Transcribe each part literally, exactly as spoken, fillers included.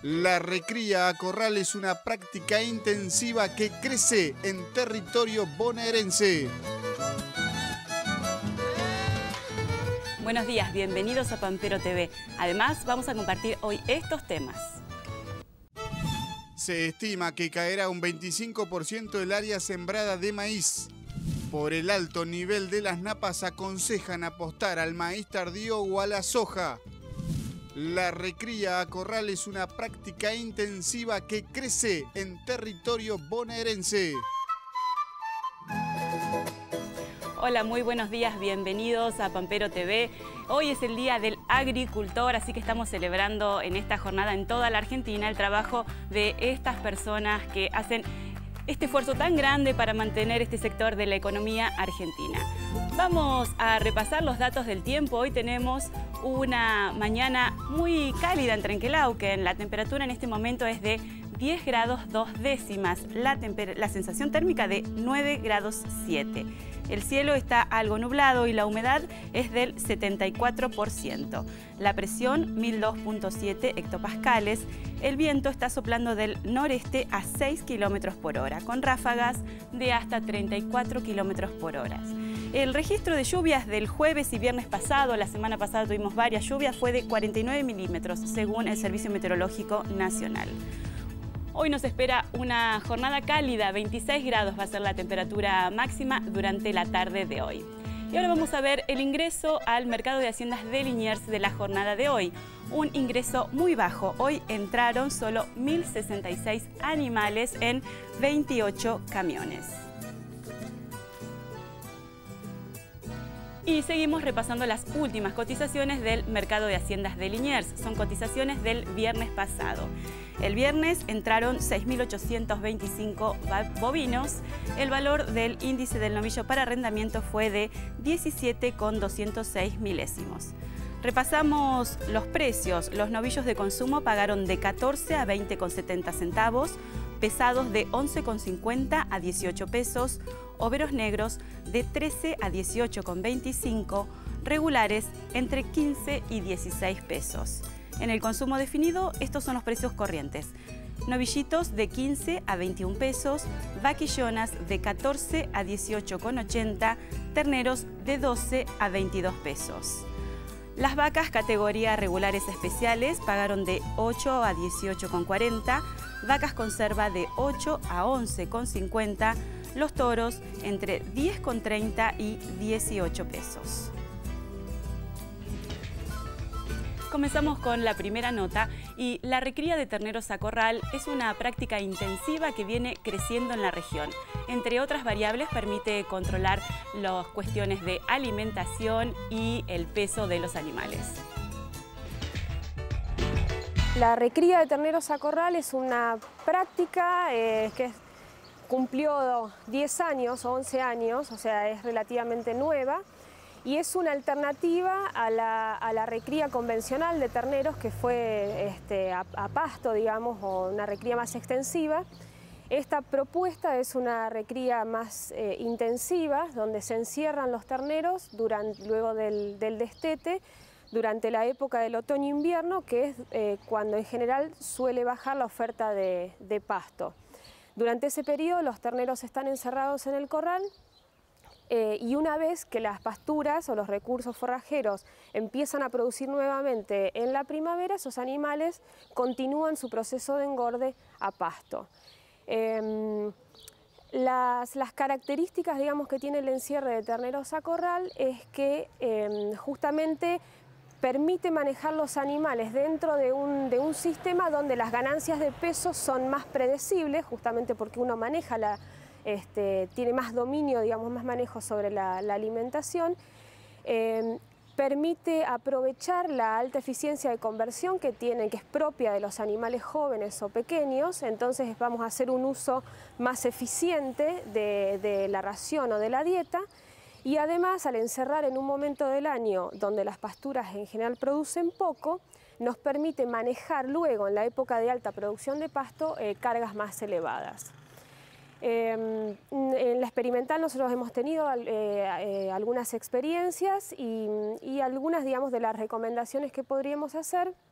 La recría a corral es una práctica intensiva que crece en territorio bonaerense. Buenos días, bienvenidos a Pampero T V. Además, vamos a compartir hoy estos temas. Se estima que caerá un veinticinco por ciento el área sembrada de maíz. Por el alto nivel de las napas aconsejan apostar al maíz tardío o a la soja. La recría a corral es una práctica intensiva que crece en territorio bonaerense. Hola, muy buenos días, bienvenidos a Pampero T V. Hoy es el Día del Agricultor, así que estamos celebrando en esta jornada en toda la Argentina el trabajo de estas personas que hacen este esfuerzo tan grande para mantener este sector de la economía argentina. Vamos a repasar los datos del tiempo. Hoy tenemos una mañana muy cálida en Trenquelauquen. La temperatura en este momento es de diez grados dos décimas, la, la sensación térmica de nueve grados siete. El cielo está algo nublado y la humedad es del setenta y cuatro por ciento. La presión mil dos punto siete hectopascales. El viento está soplando del noreste a seis kilómetros por hora, con ráfagas de hasta treinta y cuatro kilómetros por hora. El registro de lluvias del jueves y viernes pasado, la semana pasada tuvimos varias lluvias, fue de cuarenta y nueve milímetros, según el Servicio Meteorológico Nacional. Hoy nos espera una jornada cálida, veintiséis grados va a ser la temperatura máxima durante la tarde de hoy. Y ahora vamos a ver el ingreso al mercado de haciendas de Liniers de la jornada de hoy. Un ingreso muy bajo. Hoy entraron solo mil sesenta y seis animales en veintiocho camiones. Y seguimos repasando las últimas cotizaciones del mercado de haciendas de Liniers. Son cotizaciones del viernes pasado. El viernes entraron seis mil ochocientos veinticinco bovinos. El valor del índice del novillo para arrendamiento fue de diecisiete coma doscientos seis milésimos. Repasamos los precios. Los novillos de consumo pagaron de catorce a veinte coma setenta centavos, pesados de once coma cincuenta a dieciocho pesos, overos negros de trece a dieciocho coma veinticinco, regulares entre quince y dieciséis pesos. En el consumo definido, estos son los precios corrientes. Novillitos de quince a veintiún pesos, vaquillonas de catorce a dieciocho coma ochenta, terneros de doce a veintidós pesos. Las vacas categoría regulares especiales pagaron de ocho a dieciocho coma cuarenta, vacas conserva de ocho a once coma cincuenta, los toros entre diez coma treinta y dieciocho pesos. Comenzamos con la primera nota y la recría de terneros a corral es una práctica intensiva que viene creciendo en la región. Entre otras variables permite controlar las cuestiones de alimentación y el peso de los animales. La recría de terneros a corral es una práctica eh, que cumplió diez años o once años, o sea, es relativamente nueva. Y es una alternativa a la, a la recría convencional de terneros que fue este, a, a pasto, digamos, o una recría más extensiva. Esta propuesta es una recría más eh, intensiva, donde se encierran los terneros durante, luego del, del destete, durante la época del otoño-invierno, que es eh, cuando en general suele bajar la oferta de, de pasto. Durante ese periodo los terneros están encerrados en el corral. Eh, y una vez que las pasturas o los recursos forrajeros empiezan a producir nuevamente en la primavera, esos animales continúan su proceso de engorde a pasto. Eh, las, las características, digamos, que tiene el encierre de terneros a corral es que eh, justamente permite manejar los animales dentro de un, de un sistema donde las ganancias de peso son más predecibles, justamente porque uno maneja la Este, tiene más dominio, digamos, más manejo sobre la, la alimentación, eh, permite aprovechar la alta eficiencia de conversión que tienen, que es propia de los animales jóvenes o pequeños. Entonces vamos a hacer un uso más eficiente de, de la ración o de la dieta, y además al encerrar en un momento del año donde las pasturas en general producen poco, nos permite manejar luego en la época de alta producción de pasto eh, cargas más elevadas. Eh, en la experimental nosotros hemos tenido eh, eh, algunas experiencias y, y algunas, digamos, de las recomendaciones que podríamos hacer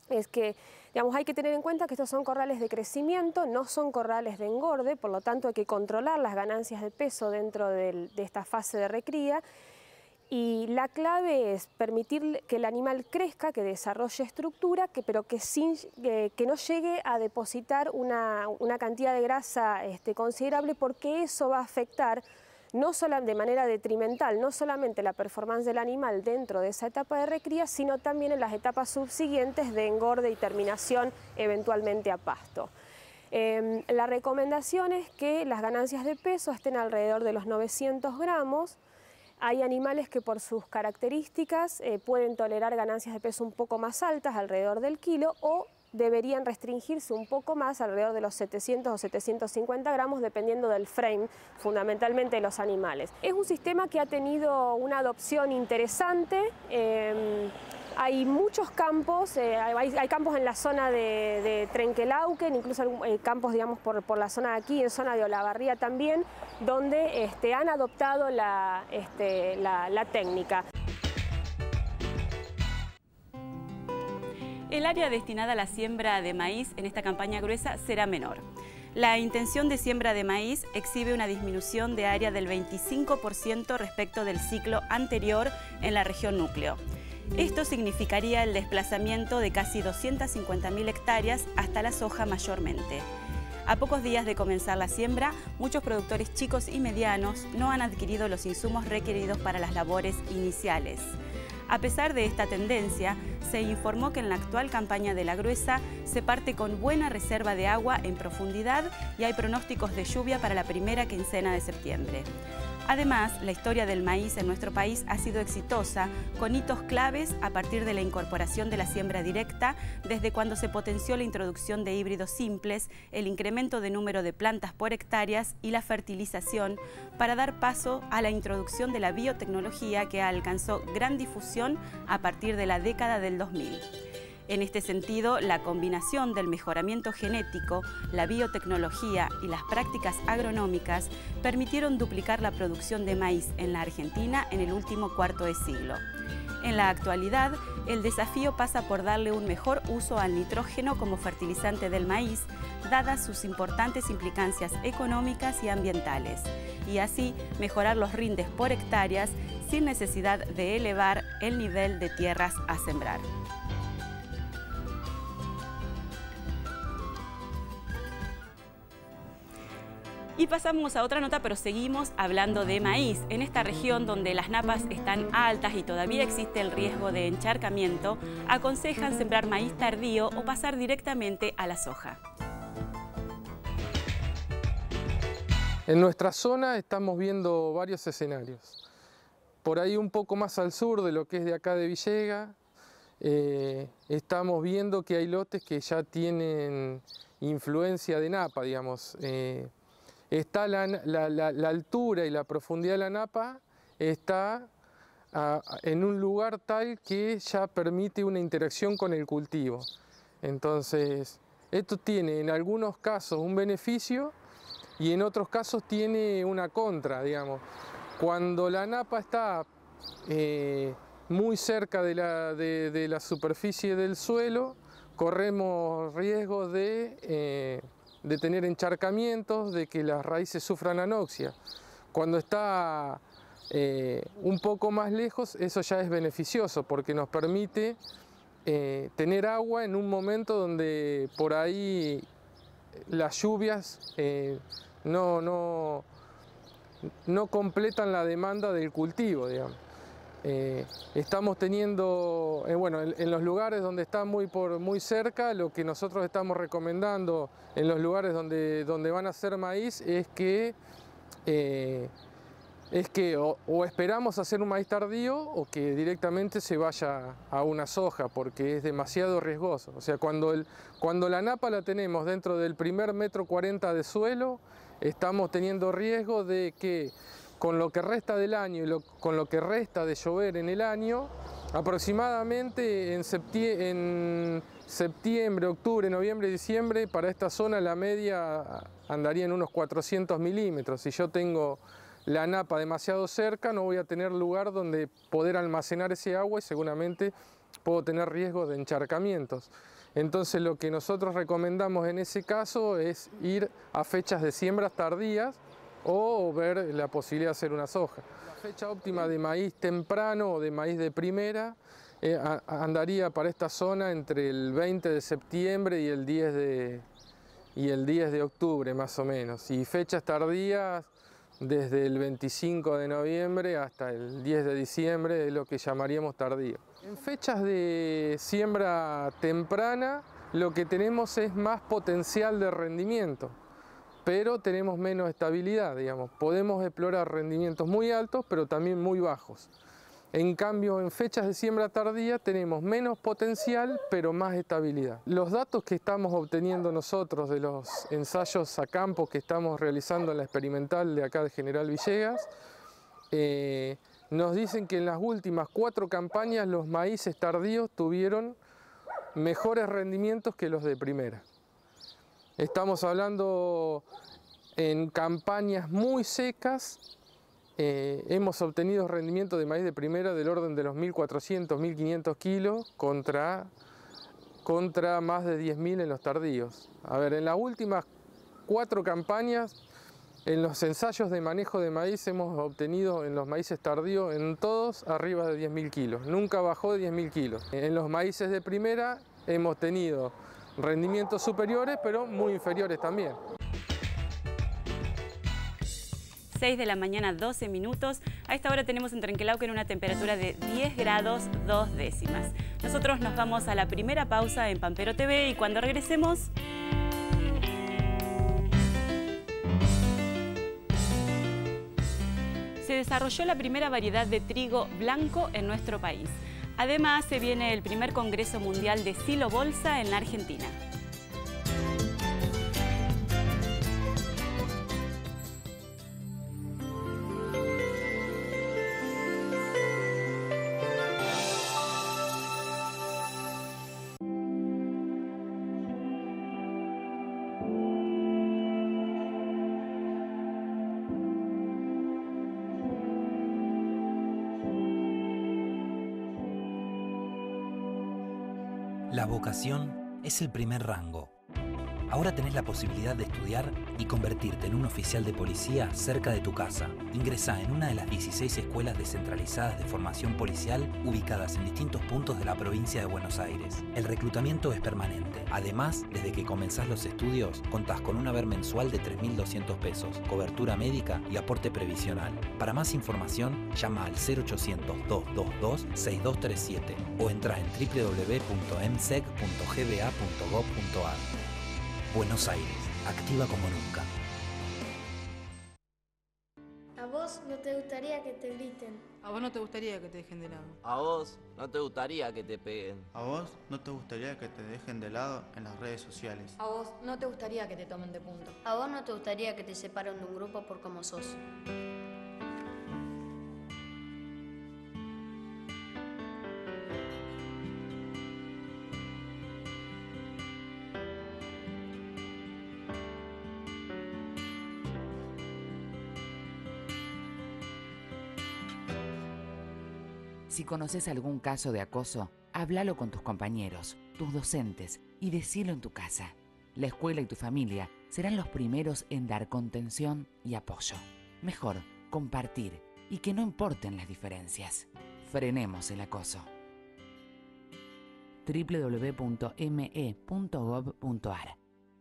es que, digamos, hay que tener en cuenta que estos son corrales de crecimiento, no son corrales de engorde, por lo tanto hay que controlar las ganancias de peso dentro del, de esta fase de recría. Y la clave es permitir que el animal crezca, que desarrolle estructura, que, pero que, sin, que, que no llegue a depositar una, una cantidad de grasa este, considerable, porque eso va a afectar no solo de manera detrimental, no solamente la performance del animal dentro de esa etapa de recría, sino también en las etapas subsiguientes de engorde y terminación eventualmente a pasto. Eh, la recomendación es que las ganancias de peso estén alrededor de los novecientos gramos. Hay animales que por sus características eh, pueden tolerar ganancias de peso un poco más altas, alrededor del kilo, o deberían restringirse un poco más, alrededor de los setecientos o setecientos cincuenta gramos, dependiendo del frame, fundamentalmente de los animales. Es un sistema que ha tenido una adopción interesante. Eh, Hay muchos campos, eh, hay, hay campos en la zona de, de Trenquelauquen, incluso eh, campos, digamos, por, por la zona de aquí, en zona de Olavarría también, donde este, han adoptado la, este, la, la técnica. El área destinada a la siembra de maíz en esta campaña gruesa será menor. La intención de siembra de maíz exhibe una disminución de área del veinticinco por ciento respecto del ciclo anterior en la región núcleo. Esto significaría el desplazamiento de casi doscientas cincuenta mil hectáreas hasta la soja mayormente. A pocos días de comenzar la siembra, muchos productores chicos y medianos no han adquirido los insumos requeridos para las labores iniciales. A pesar de esta tendencia, se informó que en la actual campaña de la gruesa se parte con buena reserva de agua en profundidad y hay pronósticos de lluvia para la primera quincena de septiembre. Además, la historia del maíz en nuestro país ha sido exitosa, con hitos claves a partir de la incorporación de la siembra directa, desde cuando se potenció la introducción de híbridos simples, el incremento de número de plantas por hectáreas y la fertilización, para dar paso a la introducción de la biotecnología, que alcanzó gran difusión a partir de la década del dos mil. En este sentido, la combinación del mejoramiento genético, la biotecnología y las prácticas agronómicas permitieron duplicar la producción de maíz en la Argentina en el último cuarto de siglo. En la actualidad, el desafío pasa por darle un mejor uso al nitrógeno como fertilizante del maíz, dadas sus importantes implicancias económicas y ambientales, y así mejorar los rindes por hectáreas sin necesidad de elevar el nivel de tierras a sembrar. Y pasamos a otra nota, pero seguimos hablando de maíz. En esta región donde las napas están altas y todavía existe el riesgo de encharcamiento, aconsejan sembrar maíz tardío o pasar directamente a la soja. En nuestra zona estamos viendo varios escenarios. Por ahí un poco más al sur de lo que es de acá de Villegas, eh, estamos viendo que hay lotes que ya tienen influencia de napa, digamos. Eh, Está la, la, la, la altura y la profundidad de la napa está a, en un lugar tal que ya permite una interacción con el cultivo. Entonces, esto tiene en algunos casos un beneficio y en otros casos tiene una contra, digamos. Cuando la napa está eh, muy cerca de la, de, de la superficie del suelo, corremos riesgos de... Eh, de tener encharcamientos, de que las raíces sufran anoxia. Cuando está eh, un poco más lejos, eso ya es beneficioso porque nos permite eh, tener agua en un momento donde por ahí las lluvias eh, no, no, no completan la demanda del cultivo, digamos. Eh, estamos teniendo, eh, bueno, en, en los lugares donde está muy, por, muy cerca, lo que nosotros estamos recomendando en los lugares donde, donde van a hacer maíz es que, eh, es que o, o esperamos hacer un maíz tardío o que directamente se vaya a una soja, porque es demasiado riesgoso. O sea, cuando, el, cuando la napa la tenemos dentro del primer metro cuarenta de suelo, estamos teniendo riesgo de que con lo que resta del año y lo, con lo que resta de llover en el año, aproximadamente en septiembre, en septiembre, octubre, noviembre, diciembre, para esta zona la media andaría en unos cuatrocientos milímetros. Si yo tengo la napa demasiado cerca, no voy a tener lugar donde poder almacenar ese agua y seguramente puedo tener riesgos de encharcamientos. Entonces lo que nosotros recomendamos en ese caso es ir a fechas de siembras tardías o ver la posibilidad de hacer una soja. La fecha óptima de maíz temprano o de maíz de primera eh, a, andaría para esta zona entre el veinte de septiembre y el diez de, y el diez de octubre más o menos. Y fechas tardías desde el veinticinco de noviembre hasta el diez de diciembre es lo que llamaríamos tardío. En fechas de siembra temprana lo que tenemos es más potencial de rendimiento, pero tenemos menos estabilidad, digamos. Podemos explorar rendimientos muy altos, pero también muy bajos. En cambio, en fechas de siembra tardía tenemos menos potencial, pero más estabilidad. Los datos que estamos obteniendo nosotros de los ensayos a campo que estamos realizando en la experimental de acá de General Villegas, eh, nos dicen que en las últimas cuatro campañas los maíces tardíos tuvieron mejores rendimientos que los de primera. Estamos hablando en campañas muy secas. Eh, hemos obtenido rendimiento de maíz de primera del orden de los mil cuatrocientos, mil quinientos kilos contra, contra más de diez mil en los tardíos. A ver, en las últimas cuatro campañas, en los ensayos de manejo de maíz hemos obtenido en los maíces tardíos, en todos, arriba de diez mil kilos. Nunca bajó de diez mil kilos. En los maíces de primera hemos tenido rendimientos superiores, pero muy inferiores también. seis de la mañana, doce minutos. A esta hora tenemos en Trenquelauquen una temperatura de diez grados dos décimas. Nosotros nos vamos a la primera pausa en Pampero T V y cuando regresemos... Se desarrolló la primera variedad de trigo blanco en nuestro país. Además, se viene el primer Congreso Mundial de Silo Bolsa en la Argentina. La vocación es el primer rango. Ahora tenés la posibilidad de estudiar y convertirte en un oficial de policía cerca de tu casa. Ingresá en una de las dieciséis escuelas descentralizadas de formación policial ubicadas en distintos puntos de la provincia de Buenos Aires. El reclutamiento es permanente. Además, desde que comenzás los estudios, contás con un haber mensual de tres mil doscientos pesos, cobertura médica y aporte previsional. Para más información, llama al cero ochocientos, dos dos dos, seis dos tres siete o entrá en w w w punto m s e c punto g b a punto gob punto a r. Buenos Aires, activa como nunca. ¿A vos no te gustaría que te griten? ¿A vos no te gustaría que te dejen de lado? ¿A vos no te gustaría que te peguen? ¿A vos no te gustaría que te dejen de lado en las redes sociales? ¿A vos no te gustaría que te tomen de punto? ¿A vos no te gustaría que te separen de un grupo por cómo sos? Si conoces algún caso de acoso, háblalo con tus compañeros, tus docentes y decilo en tu casa. La escuela y tu familia serán los primeros en dar contención y apoyo. Mejor compartir y que no importen las diferencias. Frenemos el acoso. w w w punto m e punto gob punto a r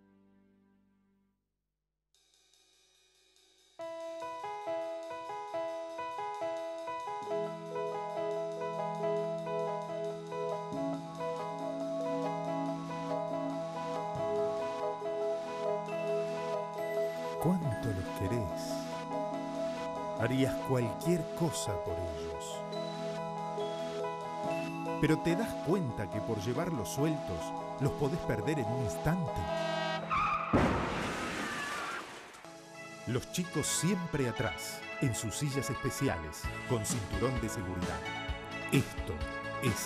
¿Cuánto los querés? Harías cualquier cosa por ellos. Pero te das cuenta que por llevarlos sueltos los podés perder en un instante. Los chicos siempre atrás, en sus sillas especiales, con cinturón de seguridad. Esto es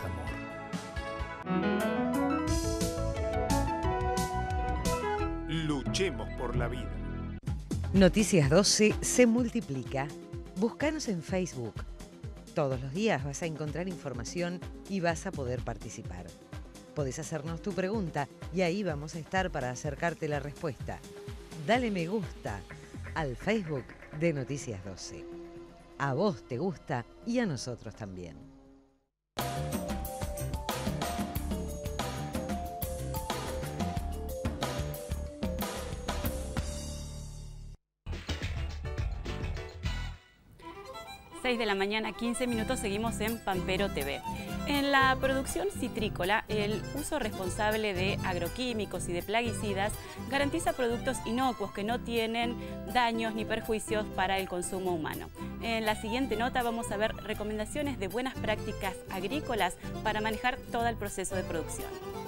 amor. Luchemos por la vida. Noticias doce se multiplica. Búscanos en Facebook. Todos los días vas a encontrar información y vas a poder participar. Podés hacernos tu pregunta y ahí vamos a estar para acercarte la respuesta. Dale me gusta al Facebook de Noticias doce. A vos te gusta y a nosotros también. seis de la mañana, quince minutos, seguimos en Pampero T V. En la producción citrícola, el uso responsable de agroquímicos y de plaguicidas garantiza productos inocuos que no tienen daños ni perjuicios para el consumo humano. En la siguiente nota vamos a ver recomendaciones de buenas prácticas agrícolas para manejar todo el proceso de producción.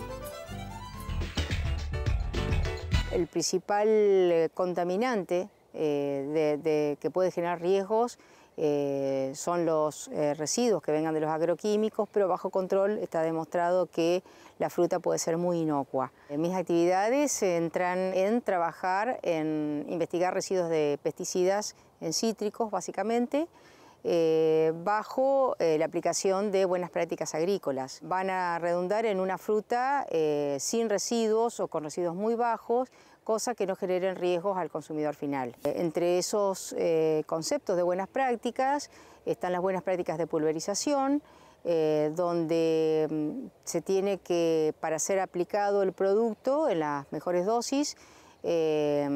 El principal contaminante eh, de, de, que puede generar riesgos Eh, son los eh, residuos que vengan de los agroquímicos, pero bajo control está demostrado que la fruta puede ser muy inocua. Eh, mis actividades se entran en trabajar, en investigar residuos de pesticidas en cítricos, básicamente, eh, bajo eh, la aplicación de buenas prácticas agrícolas. Van a redundar en una fruta eh, sin residuos o con residuos muy bajos, cosa que no generen riesgos al consumidor final. Entre esos eh, conceptos de buenas prácticas están las buenas prácticas de pulverización, eh, donde mm, se tiene que, para ser aplicado el producto en las mejores dosis eh,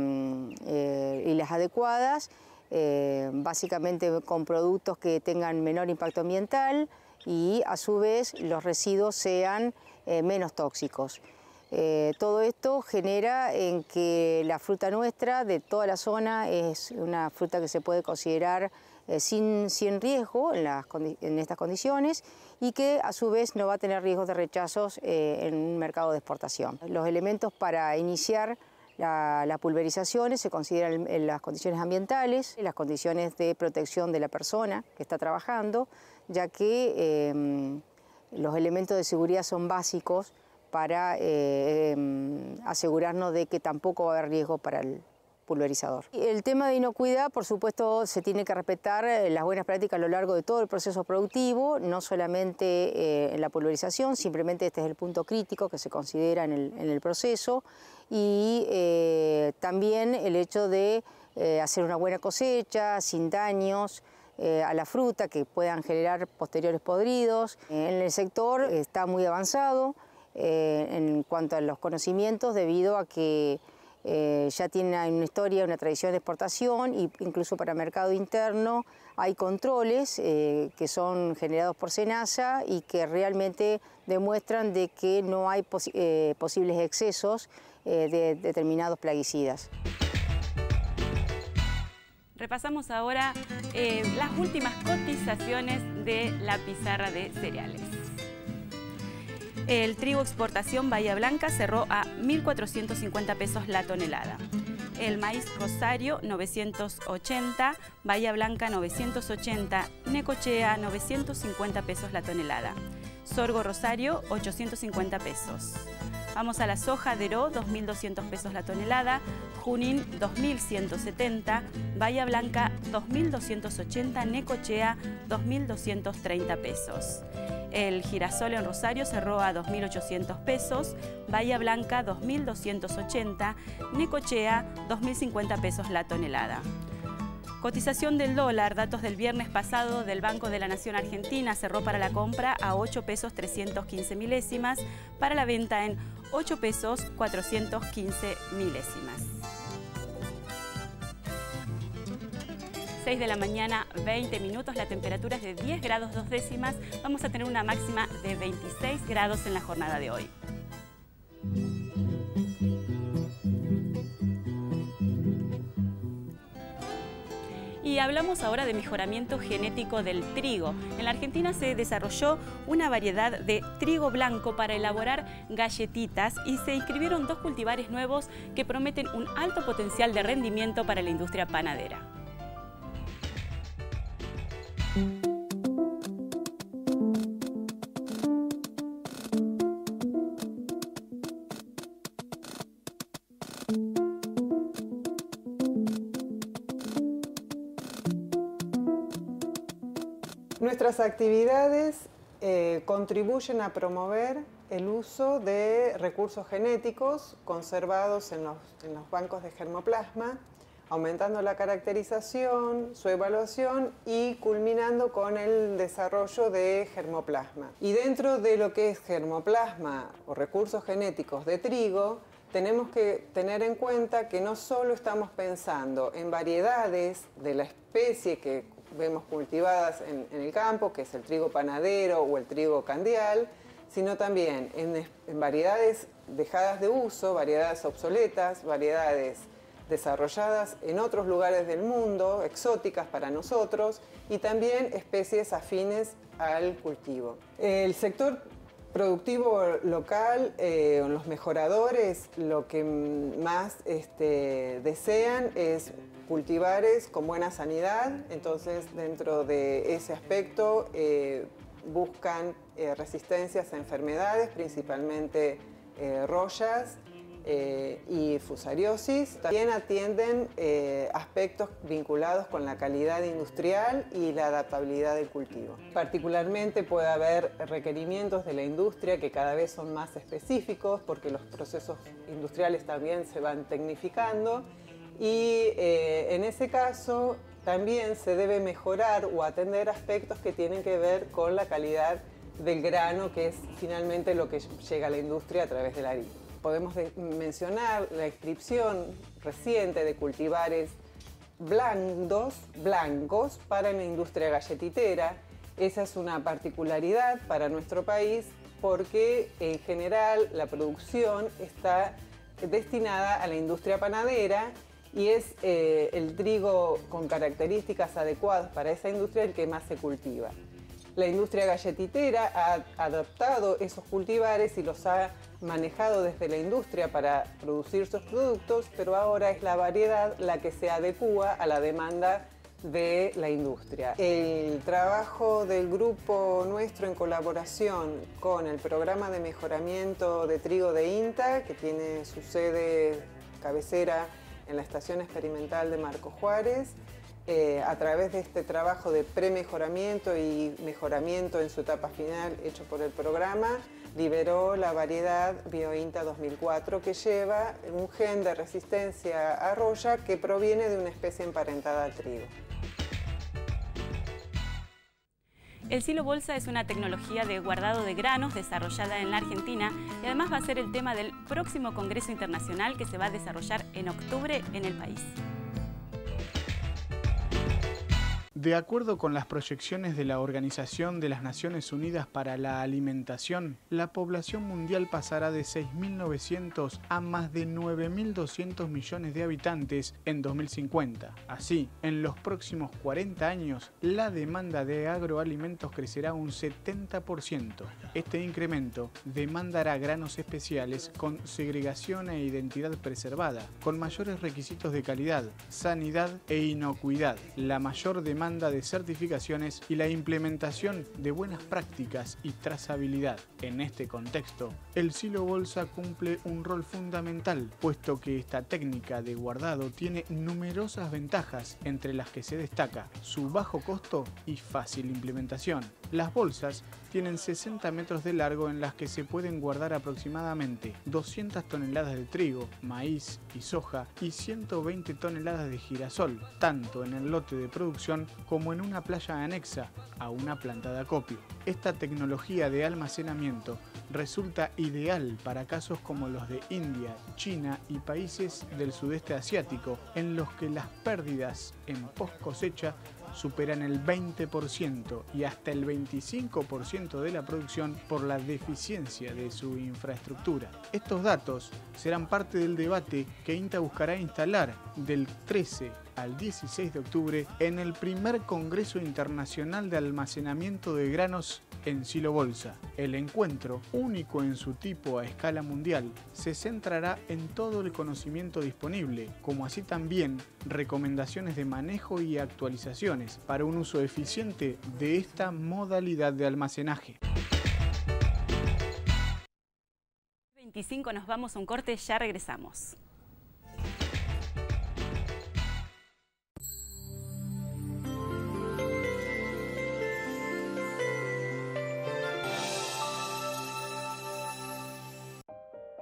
eh, y las adecuadas, eh, básicamente con productos que tengan menor impacto ambiental y a su vez los residuos sean eh, menos tóxicos. Eh, todo esto genera en que la fruta nuestra de toda la zona es una fruta que se puede considerar eh, sin, sin riesgo en, las, en estas condiciones y que a su vez no va a tener riesgos de rechazos eh, en un mercado de exportación. Los elementos para iniciar la, la pulverización se consideran en las condiciones ambientales, las condiciones de protección de la persona que está trabajando, ya que eh, los elementos de seguridad son básicos para eh, eh, asegurarnos de que tampoco va a haber riesgo para el pulverizador. El tema de inocuidad, por supuesto, se tiene que respetar las buenas prácticas a lo largo de todo el proceso productivo, no solamente eh, en la pulverización, simplemente este es el punto crítico que se considera en el, en el proceso, y eh, también el hecho de eh, hacer una buena cosecha, sin daños eh, a la fruta que puedan generar posteriores podridos. En el sector está muy avanzado Eh, en cuanto a los conocimientos, debido a que eh, ya tiene una historia, una tradición de exportación e incluso para mercado interno hay controles eh, que son generados por SENASA y que realmente demuestran de que no hay pos eh, posibles excesos eh, de determinados plaguicidas. Repasamos ahora eh, las últimas cotizaciones de la pizarra de cereales. El trigo exportación Bahía Blanca cerró a mil cuatrocientos cincuenta pesos la tonelada. El maíz Rosario novecientos ochenta, Bahía Blanca novecientos ochenta, Necochea novecientos cincuenta pesos la tonelada. Sorgo Rosario ochocientos cincuenta pesos. Vamos a la soja Deró dos mil doscientos pesos la tonelada, Junín dos mil ciento setenta, Bahía Blanca dos mil doscientos ochenta, Necochea dos mil doscientos treinta pesos. El girasol en Rosario cerró a dos mil ochocientos pesos, Bahía Blanca dos mil doscientos ochenta, Necochea dos mil cincuenta pesos la tonelada. Cotización del dólar, datos del viernes pasado del Banco de la Nación Argentina, cerró para la compra a ocho pesos trescientos quince milésimas, para la venta en ocho pesos cuatrocientos quince milésimas. seis de la mañana, veinte minutos, la temperatura es de diez grados dos décimas, vamos a tener una máxima de veintiséis grados en la jornada de hoy. Y hablamos ahora de mejoramiento genético del trigo. En la Argentina se desarrolló una variedad de trigo blanco para elaborar galletitas y se inscribieron dos cultivares nuevos que prometen un alto potencial de rendimiento para la industria panadera. Nuestras actividades eh, contribuyen a promover el uso de recursos genéticos conservados en los, en los bancos de germoplasma, aumentando la caracterización, su evaluación y culminando con el desarrollo de germoplasma. Y dentro de lo que es germoplasma o recursos genéticos de trigo, tenemos que tener en cuenta que no solo estamos pensando en variedades de la especie que vemos cultivadas en, en el campo, que es el trigo panadero o el trigo candial, sino también en, en variedades dejadas de uso, variedades obsoletas, variedades desarrolladas en otros lugares del mundo, exóticas para nosotros, y también especies afines al cultivo. El sector productivo local, eh, los mejoradores, lo que más este, desean es cultivares con buena sanidad, entonces dentro de ese aspecto eh, buscan eh, resistencias a enfermedades, principalmente eh, rollas eh, y fusariosis. También atienden eh, aspectos vinculados con la calidad industrial y la adaptabilidad del cultivo. Particularmente puede haber requerimientos de la industria que cada vez son más específicos porque los procesos industriales también se van tecnificando y eh, en ese caso también se debe mejorar o atender aspectos que tienen que ver con la calidad del grano, que es finalmente lo que llega a la industria a través de la harina. Podemos mencionar la inscripción reciente de cultivares blandos, blancos para la industria galletitera. Esa es una particularidad para nuestro país porque en general la producción está destinada a la industria panadera y es eh, el trigo con características adecuadas para esa industria el que más se cultiva. La industria galletitera ha adaptado esos cultivares y los ha manejado desde la industria para producir sus productos, pero ahora es la variedad la que se adecúa a la demanda de la industria. El trabajo del grupo nuestro en colaboración con el programa de mejoramiento de trigo de INTA, que tiene su sede cabecera en la Estación Experimental de Marcos Juárez, eh, a través de este trabajo de premejoramiento y mejoramiento en su etapa final hecho por el programa, liberó la variedad BioINTA dos mil cuatro que lleva un gen de resistencia a roya que proviene de una especie emparentada al trigo. El silo bolsa es una tecnología de guardado de granos desarrollada en la Argentina y además va a ser el tema del próximo Congreso Internacional que se va a desarrollar en octubre en el país. De acuerdo con las proyecciones de la Organización de las Naciones Unidas para la Alimentación, la población mundial pasará de seis mil novecientos a más de nueve mil doscientos millones de habitantes en dos mil cincuenta. Así, en los próximos cuarenta años, la demanda de agroalimentos crecerá un setenta por ciento. Este incremento demandará granos especiales con segregación e identidad preservada, con mayores requisitos de calidad, sanidad e inocuidad, la mayor demanda de certificaciones y la implementación de buenas prácticas y trazabilidad. En este contexto, el silo bolsa cumple un rol fundamental, puesto que esta técnica de guardado tiene numerosas ventajas, entre las que se destaca su bajo costo y fácil implementación. Las bolsas tienen sesenta metros de largo en las que se pueden guardar aproximadamente doscientas toneladas de trigo, maíz y soja y ciento veinte toneladas de girasol, tanto en el lote de producción como en una playa anexa a una planta de acopio. Esta tecnología de almacenamiento resulta ideal para casos como los de India, China y países del sudeste asiático, en los que las pérdidas en post cosecha superan el veinte por ciento y hasta el veinticinco por ciento de la producción por la deficiencia de su infraestructura. Estos datos serán parte del debate que INTA buscará instalar del trece al dieciséis de octubre en el primer Congreso Internacional de Almacenamiento de Granos en Silo Bolsa. El encuentro, único en su tipo a escala mundial, se centrará en todo el conocimiento disponible, como así también recomendaciones de manejo y actualizaciones para un uso eficiente de esta modalidad de almacenaje. veinticinco nos vamos a un corte, ya regresamos.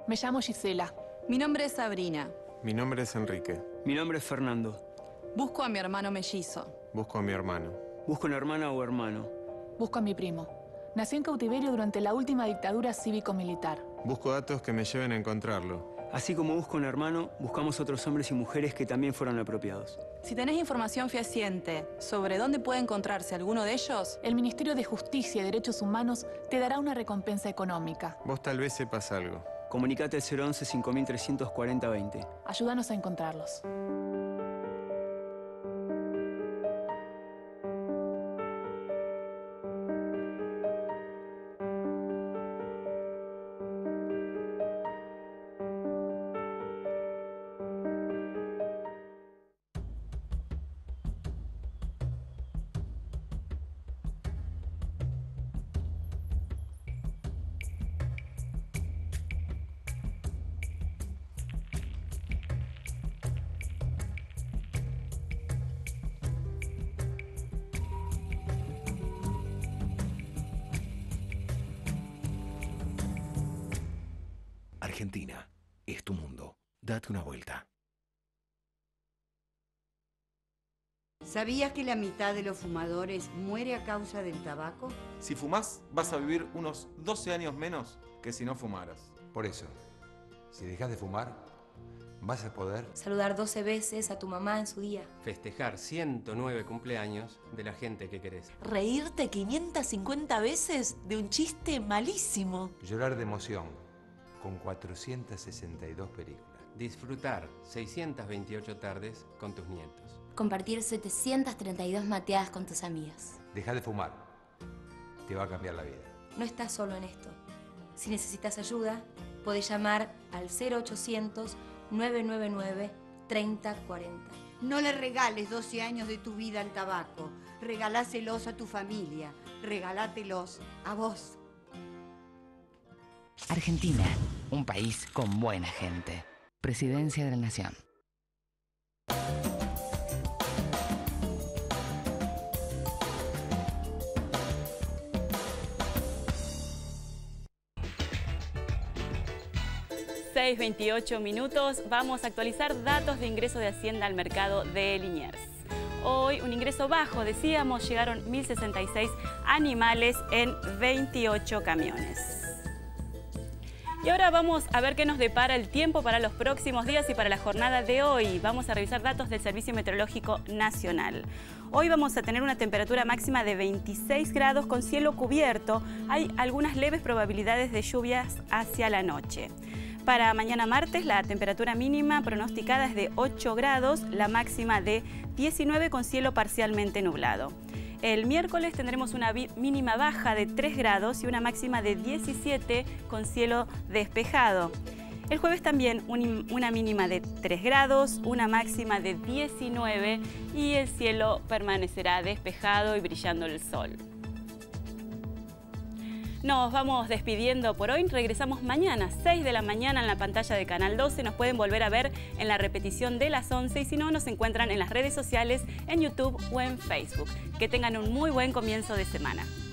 Me llamo Gisela. Mi nombre es Sabrina. Mi nombre es Enrique. Mi nombre es Fernando. Busco a mi hermano mellizo. Busco a mi hermano. Busco una hermana o hermano. Busco a mi primo. Nació en cautiverio durante la última dictadura cívico-militar. Busco datos que me lleven a encontrarlo. Así como busco un hermano, buscamos otros hombres y mujeres que también fueron apropiados. Si tenés información fehaciente sobre dónde puede encontrarse alguno de ellos, el Ministerio de Justicia y Derechos Humanos te dará una recompensa económica. Vos tal vez sepas algo. Comunicate al cero once, cinco mil trescientos cuarenta, veinte. Ayúdanos a encontrarlos. Argentina, es tu mundo. Date una vuelta. ¿Sabías que la mitad de los fumadores muere a causa del tabaco? Si fumás, vas a vivir unos doce años menos que si no fumaras. Por eso, si dejas de fumar, vas a poder saludar doce veces a tu mamá en su día. Festejar ciento nueve cumpleaños de la gente que querés. Reírte quinientas cincuenta veces de un chiste malísimo. llorar de emoción con cuatrocientas sesenta y dos películas. Disfrutar seiscientas veintiocho tardes con tus nietos. Compartir setecientas treinta y dos mateadas con tus amigas. Deja de fumar. Te va a cambiar la vida. No estás solo en esto. Si necesitas ayuda, podés llamar al cero ochocientos, nueve nueve nueve, treinta cuarenta. No le regales doce años de tu vida al tabaco. Regaláselos a tu familia. Regalátelos a vos. Argentina, un país con buena gente. Presidencia de la Nación. seis veintiocho minutos, vamos a actualizar datos de ingreso de Hacienda al mercado de Liniers. Hoy un ingreso bajo, decíamos, llegaron mil sesenta y seis animales en veintiocho camiones. Y ahora vamos a ver qué nos depara el tiempo para los próximos días y para la jornada de hoy. Vamos a revisar datos del Servicio Meteorológico Nacional. Hoy vamos a tener una temperatura máxima de veintiséis grados con cielo cubierto. Hay algunas leves probabilidades de lluvias hacia la noche. Para mañana martes la temperatura mínima pronosticada es de ocho grados, la máxima de diecinueve con cielo parcialmente nublado. El miércoles tendremos una mínima baja de tres grados y una máxima de diecisiete con cielo despejado. El jueves también un, una mínima de tres grados, una máxima de diecinueve y el cielo permanecerá despejado y brillando el sol. Nos vamos despidiendo por hoy. Regresamos mañana, seis de la mañana en la pantalla de Canal doce. Nos pueden volver a ver en la repetición de las once y si no, nos encuentran en las redes sociales, en YouTube o en Facebook. Que tengan un muy buen comienzo de semana.